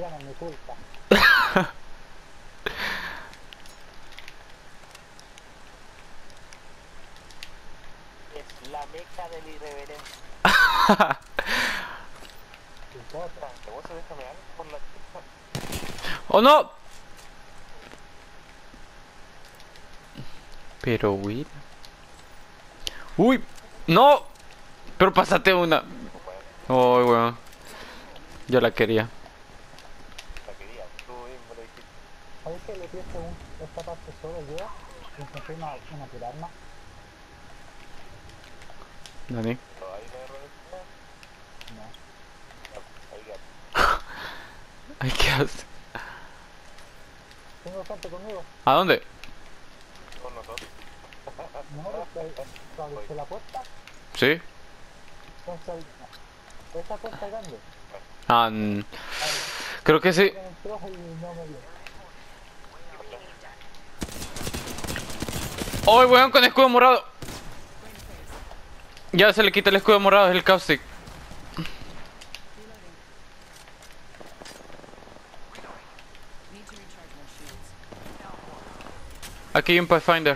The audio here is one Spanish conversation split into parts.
Cristiano, mi culpa. Es la meca del irreverente. Chicota. ¿Te vos déjame algo por la chucha? ¡Oh, no! Pero, Will. ¡Uy! ¡No! Pero pásate una. Bueno, Oh, weón. Yo la quería. la quería. Tú mismo lo dijiste. ¿Sabes que le pienso esta parte solo yo? Intenté una tirarma. Dani. Pero ahí no hay reversa. No. Ahí ya. Ay, ¿qué haces? Tengo gente conmigo. ¿A dónde? Son nosotros. No, abriste la puerta. ¿Sí? Entonces, esa puerta grande. Ah, creo que sí. Con el trozo y no me dio. ¡Oh, weón, con escudo morado! Ya se le quita el escudo morado, es el caustic. Aquí hay un Pathfinder.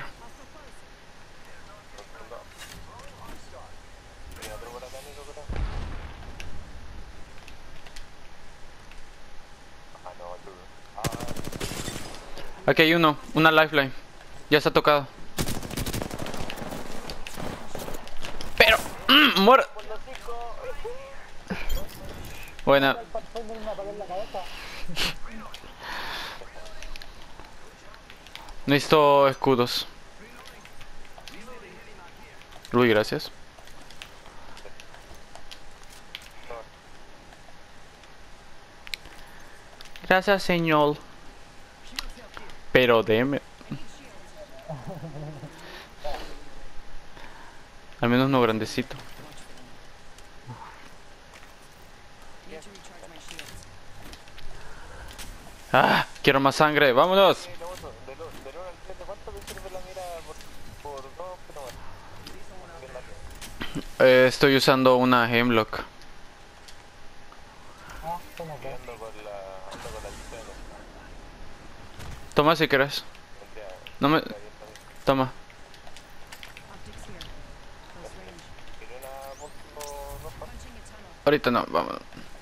Hay otro por acá, Nico, creo. Ah, no, tú. Ah, Aquí hay uno, una lifeline. Ya se ha tocado. Pero, muere. por los hijos. Buena. El Pathfinder me apagó en la cabeza. Necesito escudos. Uy, gracias. Gracias, señor. Pero deme. Al menos uno grandecito. Ah, quiero más sangre. Vámonos. Sí, lo otro. Del 1 al 3, ¿de cuánto te sirve la mira por 2 kilómetros? Estoy usando una Hemlock. Ah, somos dos. Ando con la chicana. Toma si quieres. Vendría, No me... vendría bien también. Toma. ¿Quería una punto roja? Ahorita no, vámonos.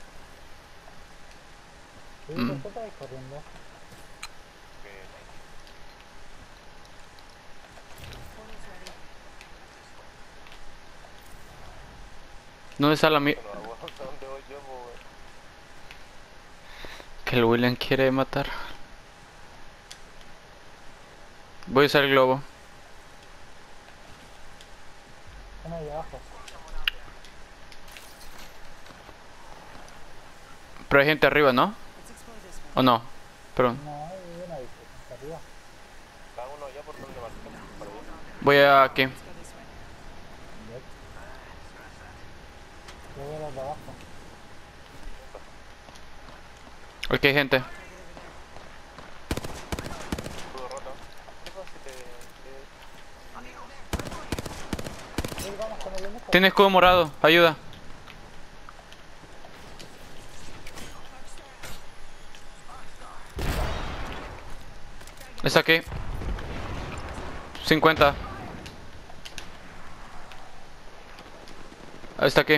¿Y por qué estáis corriendo? Que ¿Dónde está la mi... no, ¿a dónde voy yo, po, weón? Que el William quiere matar? Voy a usar el globo. Uno ahí abajo. Pero hay gente arriba, ¿no? ¿O no? Perdón. No, hay uno ahí, arriba. Cada uno allá por donde marquemos, para allá. Voy a aquí. Yo voy a los de abajo. Aquí hay gente. Escudo roto. ¿Qué pasa si te... Sí, vamos con el único. Tiene escudo morado. Ayuda. Está aquí. 50. Está aquí.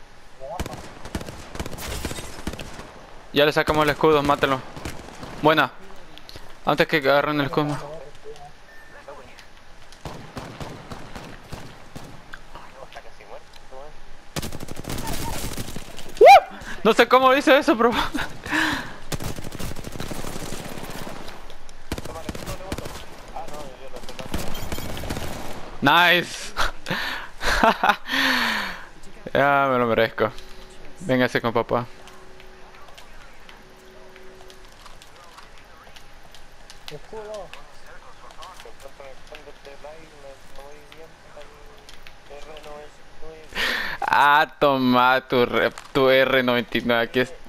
Ya le sacamos el escudo, mátelo. Buena. Antes que agarren el escudo. Está casi muerto, weón. No sé cómo dice eso, pero... Toma, le boto. Ah, no, yo lo estoy dando. Nice. Ya me lo merezco. Véngase con papá. Escudo. Me encuentro en el fondo de live, me voy bien para el R99. Ah, toma tu R99. Aquí está.